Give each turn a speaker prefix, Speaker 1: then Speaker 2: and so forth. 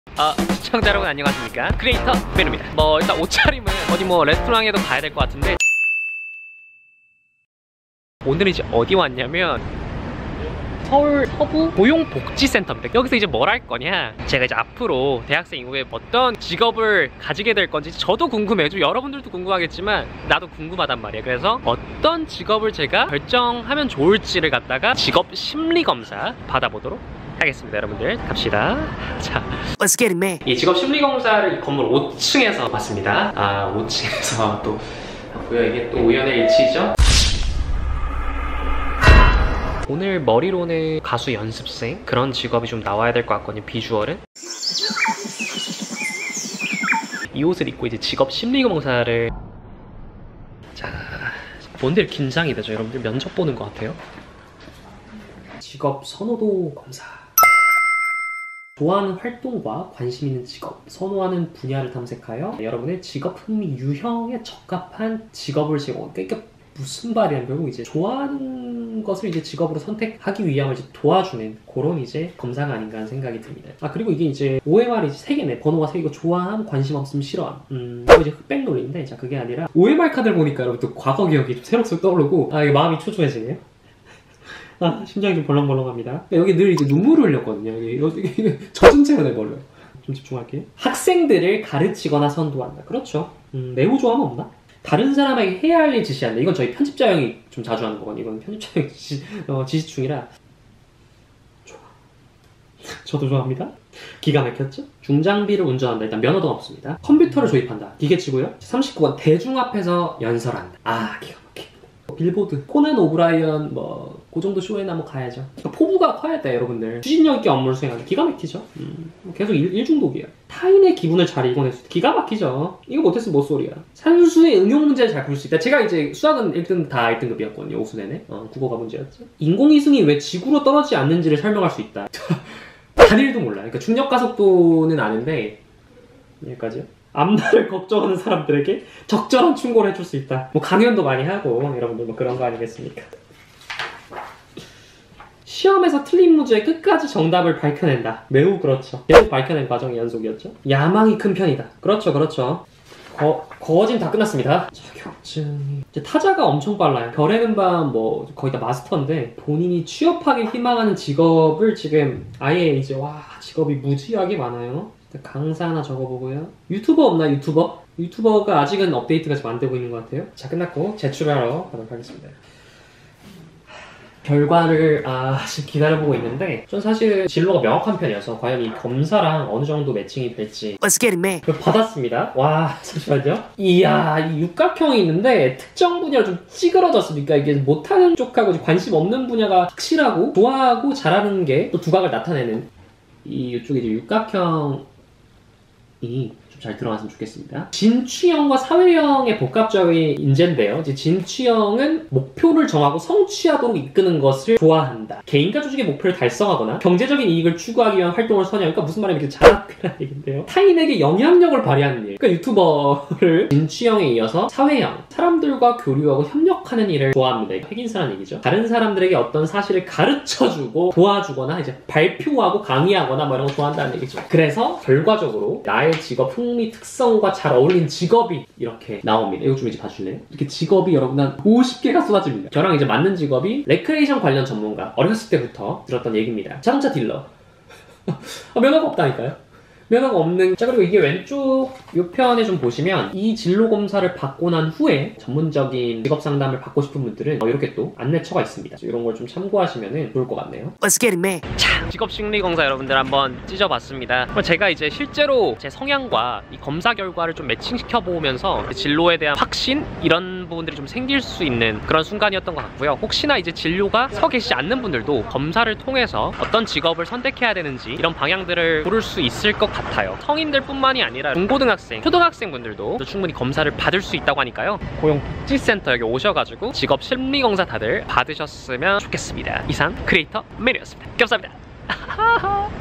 Speaker 1: 시청자 여러분 안녕하십니까, 크리에이터 메누입니다. 일단 옷차림은 어디 레스토랑에도 가야 될 것 같은데, 오늘은 이제 어디 왔냐면 서울 서부 고용복지센터입니다. 여기서 이제 뭘 할 거냐, 제가 이제 앞으로 대학생 이후에 어떤 직업을 가지게 될 건지 저도 궁금해요. 좀 여러분들도 궁금하겠지만 나도 궁금하단 말이에요. 그래서 어떤 직업을 제가 결정하면 좋을지를 갖다가 직업 심리검사 받아보도록 하겠습니다. 여러분들 갑시다. 자,
Speaker 2: Let's get it, man.
Speaker 1: 이 직업 심리검사를 이 건물 5층에서 봤습니다. 5층에서 또 보여. 이게 또 우연의 일치죠. 오늘 머리로는 가수 연습생 그런 직업이 좀 나와야 될 것 같거든요. 비주얼은 이 옷을 입고 이제 직업 심리검사를, 자, 뭔들 긴장이 되죠. 여러분들 면접 보는 것 같아요. 직업 선호도 검사. 좋아하는 활동과 관심 있는 직업, 선호하는 분야를 탐색하여 여러분의 직업 흥미 유형에 적합한 직업을 제공. 그러니까 무슨 말이냐면 결국 이제 좋아하는 것을 이제 직업으로 선택하기 위함을 이제 도와주는 그런 이제 검사가 아닌가 하는 생각이 듭니다. 그리고 이게 이제 OMR이 3개네. 번호가 3개고 좋아함, 관심 없음, 싫어함. 이거 이제 흑백 논리인데, 자, 그게 아니라 OMR 카드를 보니까 여러분 또 과거 기억이 좀 새록새록 떠오르고, 이게 마음이 초조해지네요. 심장이 좀 벌렁벌렁합니다. 여기 늘 이제 눈물을 흘렸거든요. 이게 젖은 채로 내버려요. 좀 집중할게요. 학생들을 가르치거나 선도한다. 그렇죠. 매우 좋아하면 없나? 다른 사람에게 해야 할 일 지시한다. 이건 저희 편집자 형이 좀 자주 하는 거거든요. 이건 편집자 형 지시충이라 좋아. 저도 좋아합니다. 기가 막혔죠? 중장비를 운전한다. 일단 면허도 없습니다. 컴퓨터를 조립한다. 기계치고요. 39번 대중 앞에서 연설한다. 기가 막힙니다. 빌보드, 코난 오브라이언 그 정도 쇼에나 가야죠. 포부가 커야 돼, 여러분들. 추진력 있게 업무를 수행하기. 기가 막히죠. 계속 일중독이야. 타인의 기분을 잘 읽어낼 수 있다. 기가 막히죠. 이거 못했으면 못 소리야. 산수의 응용 문제를 잘 풀 수 있다. 제가 이제 수학은 1등 다 1등급이었거든요. 오수 내내. 국어가 문제였죠. 인공위성이 왜 지구로 떨어지지 않는지를 설명할 수 있다. 단일도 몰라요. 그러니까 중력 가속도는 아는데 여기까지요. 앞날을 걱정하는 사람들에게 적절한 충고를 해줄 수 있다. 강연도 많이 하고 여러분들 그런 거 아니겠습니까? 시험에서 틀린 문제의 끝까지 정답을 밝혀낸다. 매우 그렇죠. 계속 밝혀낸 과정의 연속이었죠. 야망이 큰 편이다. 그렇죠. 거진 다 끝났습니다. 자격증이 이제 타자가 엄청 빨라요. 별에는 밤 거의 다 마스터인데, 본인이 취업하길 희망하는 직업을 지금 아예 이제 직업이 무지하게 많아요. 강사 하나 적어보고요. 유튜버 없나? 유튜버가 아직은 업데이트가 좀 안 되고 있는 것 같아요. 자, 끝났고 제출하러 가도록 하겠습니다. 결과를 지금 기다려보고 있는데, 전 사실 진로가 명확한 편이어서 과연 이 검사랑 어느 정도 매칭이 될지.
Speaker 2: Let's get it, man.
Speaker 1: 받았습니다. 잠시만요. 이야, 이 육각형이 있는데 특정 분야로 좀 찌그러졌으니까 이게 못하는 쪽하고 관심 없는 분야가 확실하고 좋아하고 잘하는 게 또 두각을 나타내는, 이쪽에 이제 육각형이 좀 잘 들어갔으면 좋겠습니다. 진취형과 사회형의 복합적인 인재인데요. 이제 진취형은 목표를 정하고 성취하도록 이끄는 것을 좋아한다. 개인과 조직의 목표를 달성하거나 경제적인 이익을 추구하기 위한 활동을 선호하니까, 무슨 말이면 이렇게 잘하는 얘기인데요. 타인에게 영향력을 발휘하는 일. 그러니까 유튜버를 진취형에 이어서 사회형, 사람들과 교류하고 협력하는 일을 좋아합니다. 핵인사라는 얘기죠. 다른 사람들에게 어떤 사실을 가르쳐주고 도와주거나 이제 발표하고 강의하거나 이런 거 좋아한다는 얘기죠. 그래서 결과적으로 나의 직업 흥미 특성과 잘 어울린 직업이 이렇게 나옵니다. 이거 좀 이제 봐줄래요? 이렇게 직업이 여러분 한 50개가 쏟아집니다. 저랑 이제 맞는 직업이 레크레이션 관련 전문가. 어렸을 때부터 들었던 얘기입니다. 자동차 딜러. 면허가 없다니까요. 면허가 없는. 자, 그리고 이게 왼쪽 이 편에 좀 보시면, 이 진로 검사를 받고 난 후에 전문적인 직업 상담을 받고 싶은 분들은 이렇게 또 안내처가 있습니다. 이런 걸 좀 참고하시면 좋을 것 같네요.
Speaker 2: Let's get it, man.
Speaker 1: 자, 직업 심리 검사 여러분들 한번 찢어봤습니다. 제가 이제 실제로 제 성향과 이 검사 결과를 좀 매칭시켜 보면서 진로에 대한 확신, 이런 부분들이 좀 생길 수 있는 그런 순간이었던 것 같고요. 혹시나 이제 진로가 서 계시지 않는 분들도 검사를 통해서 어떤 직업을 선택해야 되는지 이런 방향들을 고를 수 있을 것 같아요. 성인들 뿐만이 아니라 중고등학생, 초등학생 분들도 충분히 검사를 받을 수 있다고 하니까요. 고용복지센터 여기 오셔가지고 직업 심리 검사 다들 받으셨으면 좋겠습니다. 이상 크리에이터 메뉴였습니다. 감사합니다.